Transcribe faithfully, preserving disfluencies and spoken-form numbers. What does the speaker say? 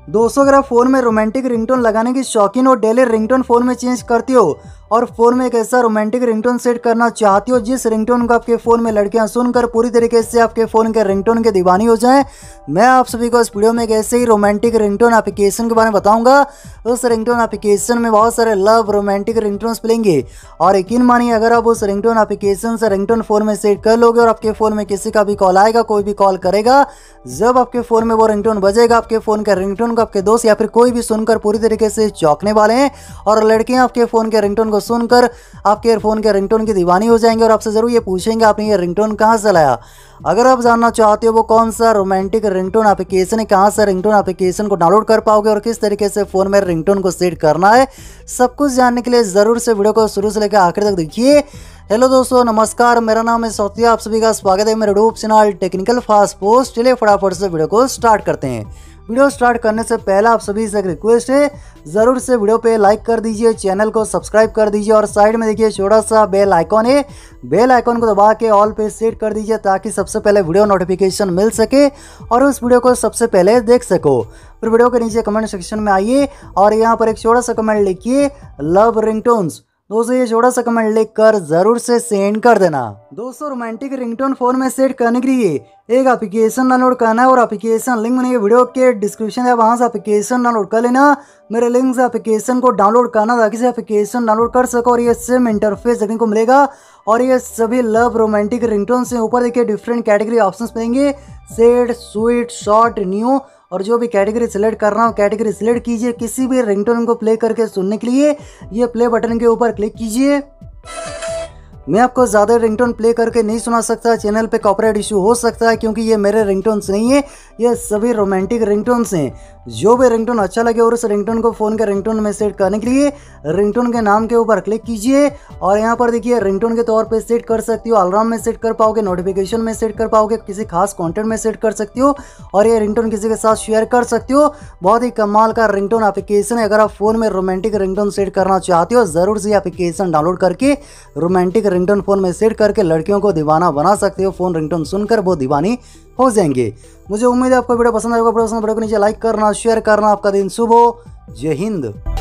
दोस्तों अगर आप फ़ोन में रोमांटिक रिंगटोन लगाने की शौकीन हो, डेली रिंगटोन फ़ोन में चेंज करती हो और फ़ोन में एक ऐसा रोमांटिक रिंगटोन सेट करना चाहती हो जिस रिंगटोन को आपके फ़ोन में लड़कियां सुनकर पूरी तरीके से आपके फ़ोन के रिंगटोन के दीवानी हो जाएं, मैं आप सभी को इस वीडियो में एक ऐसे ही रोमांटिक रिंगटोन एप्लीकेशन के बारे में बताऊंगा। उस रिंगटोन एप्लीकेशन में बहुत सारे लव रोमांटिक रिंगटोन्स मिलेंगे और यकीन मानिए अगर आप उस रिंगटोन एप्लीकेशन से रिंगटोन फ़ोन में सेट कर लोगे और आपके फ़ोन में किसी का भी कॉल आएगा, कोई भी कॉल करेगा, जब आपके फ़ोन में वो रिंगटोन बजेगा, आपके फ़ोन के रिंगटोन को आपके दोस्त या फिर कोई भी सुनकर पूरी तरीके से चौंकने वाले हैं और लड़कियां आपके फ़ोन के रिंगटोन को सुनकर आपके फ़ोन के रिंगटोन की दीवानी हो जाएंगे और आपसे ज़रूर ये पूछेंगे आपने ये रिंगटोन कहाँ से लाया। अगर आप जानना चाहते हो वो कौन सा रोमांटिक रिंगटोन एप्लीकेशन है, कहाँ से रिंगटोन एप्लीकेशन को डाउनलोड कर पाओगे और किस तरीके से फ़ोन में रिंगटोन को सेट करना है, सब कुछ जानने के लिए ज़रूर से वीडियो को शुरू से लेकर आखिर तक देखिए। हेलो दोस्तों, नमस्कार, मेरा नाम है सौतिया, आप सभी का स्वागत है मेरे YouTube channel technical fast post. चलिए फटाफट से वीडियो को स्टार्ट करते हैं। वीडियो स्टार्ट करने से पहले आप सभी से एक रिक्वेस्ट है, ज़रूर से वीडियो पे लाइक कर दीजिए, चैनल को सब्सक्राइब कर दीजिए और साइड में देखिए छोटा सा बेल आइकॉन है, बेल आइकॉन को दबा के ऑल पे सेट कर दीजिए ताकि सबसे पहले वीडियो नोटिफिकेशन मिल सके और उस वीडियो को सबसे पहले देख सको। फिर वीडियो के नीचे कमेंट सेक्शन में आइए और यहाँ पर एक छोटा सा कमेंट लिखिए लव रिंगटोन्स। दोस्तों ये छोटा सा कमेंट लिख कर जरूर से सेंड कर देना। दोस्तों रोमांटिक रिंगटोन फोन में सेट करने के लिए एक एप्लीकेशन डाउनलोड करना है और एप्लीकेशन लिंक मैंने वीडियो के डिस्क्रिप्शन है, वहां से एप्लीकेशन डाउनलोड कर लेना। मेरे लिंक से एप्लीकेशन को डाउनलोड करना ताकि से एप्लीकेशन डाउनलोड कर सको और ये सेम इंटरफेस देखने को मिलेगा और ये सभी लव रोमांटिक रिंगटोन से ऊपर देखिए डिफरेंट कैटेगरी ऑप्शंस मिलेंगे, सेड, स्वीट, शॉर्ट, न्यू, और जो भी कैटेगरी सिलेक्ट कर रहा हूँ कैटेगरी सिलेक्ट कीजिए। किसी भी रिंगटोन को प्ले करके सुनने के लिए ये प्ले बटन के ऊपर क्लिक कीजिए। मैं आपको ज़्यादा रिंगटोन प्ले करके नहीं सुना सकता, चैनल पे कॉपीराइट इशू हो सकता है क्योंकि ये मेरे रिंगटोन्स नहीं है, ये सभी रोमांटिक रिंगटोन्स हैं। जो भी रिंगटोन अच्छा लगे और उस रिंगटोन को फ़ोन के रिंगटोन में सेट करने के लिए रिंगटोन के नाम के ऊपर क्लिक कीजिए और यहाँ पर देखिए रिंगटोन के तौर पे सेट कर सकती हो, अलार्म में सेट कर पाओगे, नोटिफिकेशन में सेट कर पाओगे, किसी खास कंटेंट में सेट कर सकती हो और ये रिंगटोन किसी के साथ शेयर कर सकती हो। बहुत ही कमाल का रिंगटोन एप्लीकेशन है। अगर आप फ़ोन में रोमांटिक रिंगटोन सेट करना चाहते हो ज़रूर से एप्लीकेशन डाउनलोड करके रोमांटिक रिंगटोन फ़ोन में सेट करके लड़कियों को दीवाना बना सकते हो। फ़ोन रिंगटोन सुनकर वो दीवानी हो जाएंगे। मुझे उम्मीद है आपको वीडियो पसंद आएगा। वीडियो पसंद वीडियो को नीचे लाइक करना, शेयर करना। आपका दिन शुभ हो। जय हिंद।